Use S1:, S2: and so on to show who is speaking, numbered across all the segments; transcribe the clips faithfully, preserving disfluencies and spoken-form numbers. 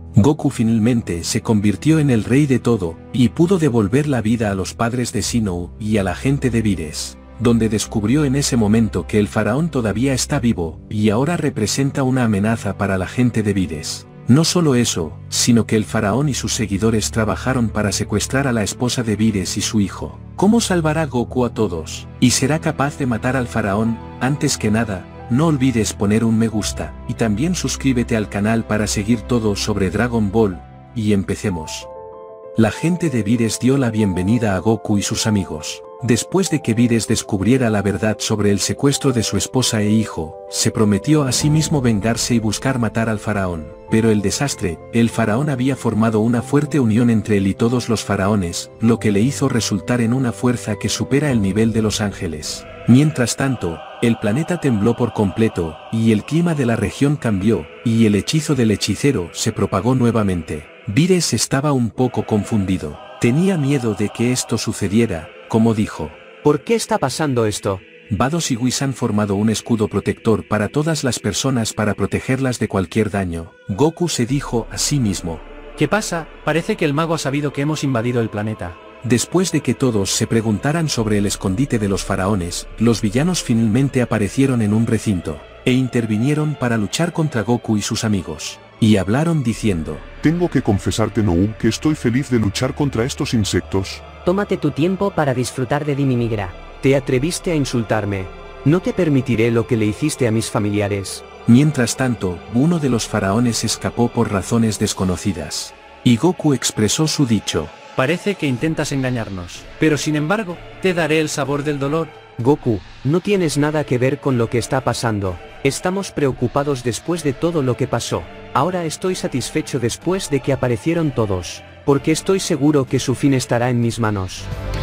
S1: Goku finalmente se convirtió en el rey de todo, y pudo devolver la vida a los padres de Sinnoh y a la gente de Vires, donde descubrió en ese momento que el faraón todavía está vivo, y ahora representa una amenaza para la gente de Vires. No solo eso, sino que el faraón y sus seguidores trabajaron para secuestrar a la esposa de Vires y su hijo. ¿Cómo salvará Goku a todos? ¿Y será capaz de matar al faraón? Antes que nada, no olvides poner un me gusta, y también suscríbete al canal para seguir todo sobre Dragon Ball, y empecemos. La gente de Vires dio la bienvenida a Goku y sus amigos. Después de que Vires descubriera la verdad sobre el secuestro de su esposa e hijo, se prometió a sí mismo vengarse y buscar matar al faraón. Pero el desastre, el faraón había formado una fuerte unión entre él y todos los faraones, lo que le hizo resultar en una fuerza que supera el nivel de los ángeles. Mientras tanto, el planeta tembló por completo, y el clima de la región cambió, y el hechizo del hechicero se propagó nuevamente. Vires estaba un poco confundido. Tenía miedo de que esto sucediera, como dijo.
S2: ¿Por qué está pasando esto?
S1: Vados y Whis han formado un escudo protector para todas las personas para protegerlas de cualquier daño. Goku se dijo a sí mismo.
S3: ¿Qué pasa? Parece que el mago ha sabido que hemos invadido el planeta.
S1: Después de que todos se preguntaran sobre el escondite de los faraones, los villanos finalmente aparecieron en un recinto, e intervinieron para luchar contra Goku y sus amigos. Y hablaron diciendo.
S4: Tengo que confesarte, Noum, que estoy feliz de luchar contra estos insectos.
S5: Tómate tu tiempo para disfrutar de Dimimigra.
S2: Te atreviste a insultarme. No te permitiré lo que le hiciste a mis familiares.
S1: Mientras tanto, uno de los faraones escapó por razones desconocidas. Y Goku expresó su dicho.
S3: Parece que intentas engañarnos, pero sin embargo, te daré el sabor del dolor.
S2: Goku, no tienes nada que ver con lo que está pasando. Estamos preocupados después de todo lo que pasó. Ahora estoy satisfecho después de que aparecieron todos, porque estoy seguro que su fin estará en mis manos.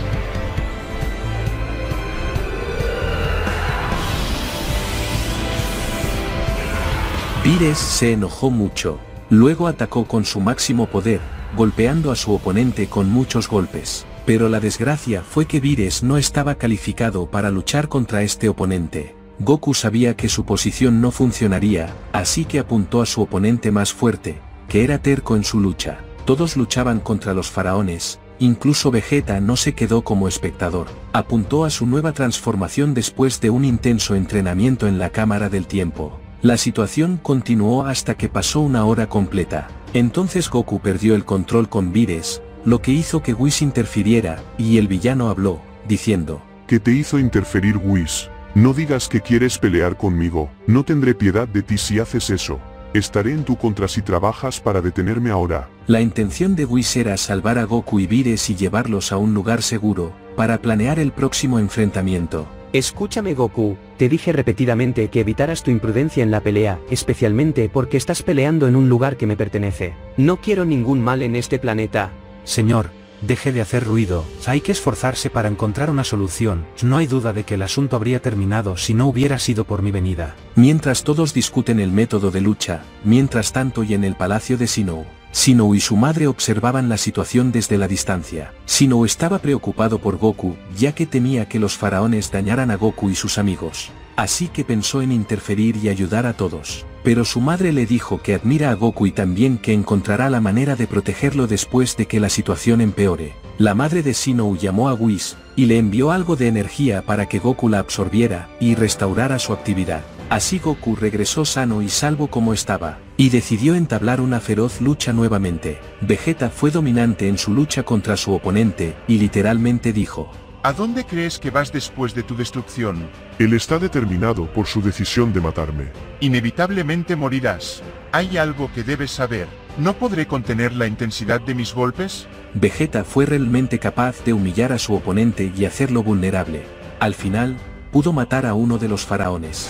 S1: Vires se enojó mucho. Luego atacó con su máximo poder, golpeando a su oponente con muchos golpes. Pero la desgracia fue que Vires no estaba calificado para luchar contra este oponente. Goku sabía que su posición no funcionaría, así que apuntó a su oponente más fuerte, que era terco en su lucha. Todos luchaban contra los faraones, incluso Vegeta no se quedó como espectador. Apuntó a su nueva transformación después de un intenso entrenamiento en la cámara del tiempo. La situación continuó hasta que pasó una hora completa. Entonces Goku perdió el control con Vires, lo que hizo que Whis interfiriera, y el villano habló, diciendo.
S4: ¿Qué te hizo interferir, Whis? No digas que quieres pelear conmigo, no tendré piedad de ti si haces eso. Estaré en tu contra si trabajas para detenerme ahora.
S1: La intención de Whis era salvar a Goku y Vires y llevarlos a un lugar seguro, para planear el próximo enfrentamiento.
S2: Escúchame, Goku, te dije repetidamente que evitaras tu imprudencia en la pelea, especialmente porque estás peleando en un lugar que me pertenece. No quiero ningún mal en este planeta.
S6: Señor, deje de hacer ruido, hay que esforzarse para encontrar una solución. No hay duda de que el asunto habría terminado si no hubiera sido por mi venida.
S1: Mientras todos discuten el método de lucha, mientras tanto y en el palacio de Sinnoh, Sinnoh y su madre observaban la situación desde la distancia. Sinnoh estaba preocupado por Goku, ya que temía que los faraones dañaran a Goku y sus amigos. Así que pensó en interferir y ayudar a todos. Pero su madre le dijo que admira a Goku y también que encontrará la manera de protegerlo después de que la situación empeore. La madre de Sinnoh llamó a Whis, y le envió algo de energía para que Goku la absorbiera, y restaurara su actividad. Así Goku regresó sano y salvo como estaba, y decidió entablar una feroz lucha nuevamente. Vegeta fue dominante en su lucha contra su oponente, y literalmente dijo.
S7: ¿A dónde crees que vas después de tu destrucción?
S4: Él está determinado por su decisión de matarme.
S7: Inevitablemente morirás. Hay algo que debes saber. ¿No podré contener la intensidad de mis golpes?
S1: Vegeta fue realmente capaz de humillar a su oponente y hacerlo vulnerable. Al final, pudo matar a uno de los faraones.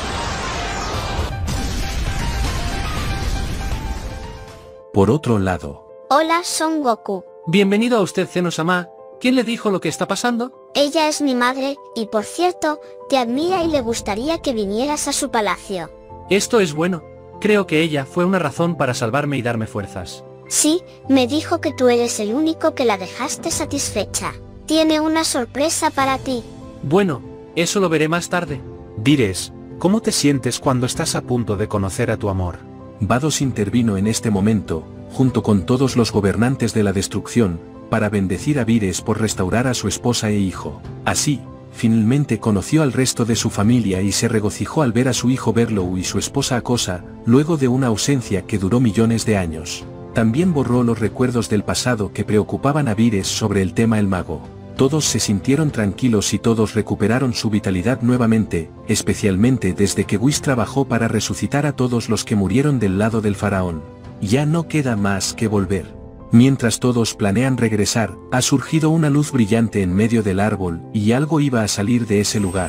S1: Por otro lado.
S8: Hola, Son Goku.
S3: Bienvenido a usted, Zeno-sama. ¿Quién le dijo lo que está pasando?
S8: Ella es mi madre, y por cierto, te admira y le gustaría que vinieras a su palacio.
S3: Esto es bueno. Creo que ella fue una razón para salvarme y darme fuerzas.
S8: Sí, me dijo que tú eres el único que la dejaste satisfecha. Tiene una sorpresa para ti.
S3: Bueno, eso lo veré más tarde.
S6: Vires, ¿cómo te sientes cuando estás a punto de conocer a tu amor?
S1: Vados intervino en este momento, junto con todos los gobernantes de la destrucción, para bendecir a Vires por restaurar a su esposa e hijo. Así, finalmente conoció al resto de su familia y se regocijó al ver a su hijo Berlow y su esposa Akosa, luego de una ausencia que duró millones de años. También borró los recuerdos del pasado que preocupaban a Vires sobre el tema el mago. Todos se sintieron tranquilos y todos recuperaron su vitalidad nuevamente, especialmente desde que Whis trabajó para resucitar a todos los que murieron del lado del faraón. Ya no queda más que volver. Mientras todos planean regresar, ha surgido una luz brillante en medio del árbol, y algo iba a salir de ese lugar.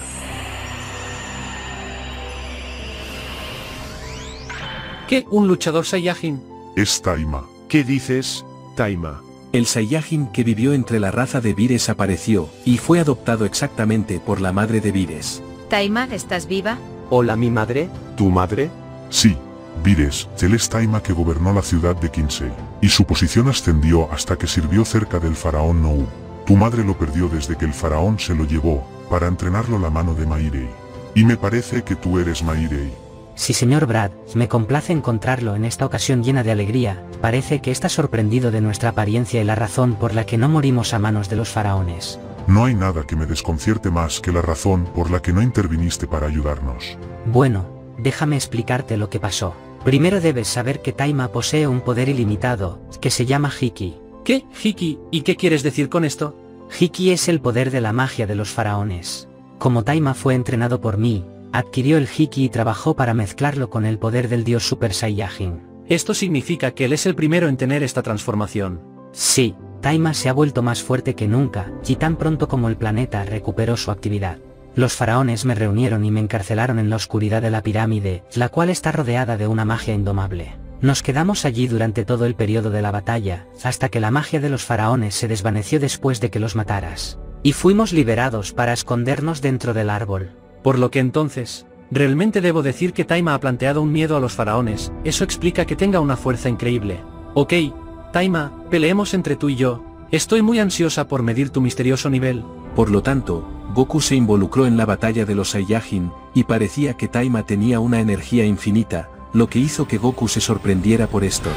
S3: ¿Qué? ¿Un luchador Saiyajin?
S4: Es Taima.
S9: ¿Qué dices, Taima?
S1: El Saiyajin que vivió entre la raza de Vires apareció, y fue adoptado exactamente por la madre de Vires.
S10: Taima, ¿estás viva?
S2: Hola, mi madre.
S9: ¿Tu madre?
S4: Sí, Vires, él es Taima que gobernó la ciudad de Kinsey, y su posición ascendió hasta que sirvió cerca del faraón Nou. Tu madre lo perdió desde que el faraón se lo llevó, para entrenarlo la mano de Mairei. Y me parece que tú eres Mairei.
S5: Sí, señor Brad, me complace encontrarlo en esta ocasión llena de alegría. Parece que está sorprendido de nuestra apariencia y la razón por la que no morimos a manos de los faraones.
S4: No hay nada que me desconcierte más que la razón por la que no interviniste para ayudarnos.
S5: Bueno, déjame explicarte lo que pasó. Primero debes saber que Taima posee un poder ilimitado, que se llama Hiki.
S3: ¿Qué? ¿Hiki? ¿Y qué quieres decir con esto?
S5: Hiki es el poder de la magia de los faraones. Como Taima fue entrenado por mí, adquirió el Hiki y trabajó para mezclarlo con el poder del dios Super Saiyajin.
S3: Esto significa que él es el primero en tener esta transformación.
S5: Sí, Taima se ha vuelto más fuerte que nunca, y tan pronto como el planeta recuperó su actividad. Los faraones me reunieron y me encarcelaron en la oscuridad de la pirámide, la cual está rodeada de una magia indomable. Nos quedamos allí durante todo el periodo de la batalla, hasta que la magia de los faraones se desvaneció después de que los mataras. Y fuimos liberados para escondernos dentro del árbol.
S3: Por lo que entonces, realmente debo decir que Taima ha planteado un miedo a los faraones, eso explica que tenga una fuerza increíble. Ok, Taima, peleemos entre tú y yo. Estoy muy ansiosa por medir tu misterioso nivel.
S1: Por lo tanto, Goku se involucró en la batalla de los Saiyajin, y parecía que Taima tenía una energía infinita, lo que hizo que Goku se sorprendiera por esto.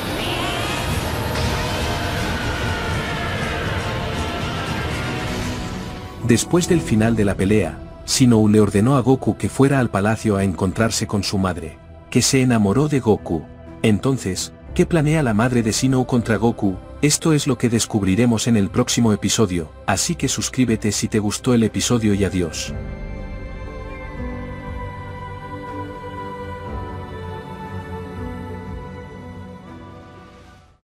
S1: Después del final de la pelea, Shinou le ordenó a Goku que fuera al palacio a encontrarse con su madre, que se enamoró de Goku. Entonces, ¿qué planea la madre de Shinou contra Goku? Esto es lo que descubriremos en el próximo episodio, así que suscríbete si te gustó el episodio y adiós.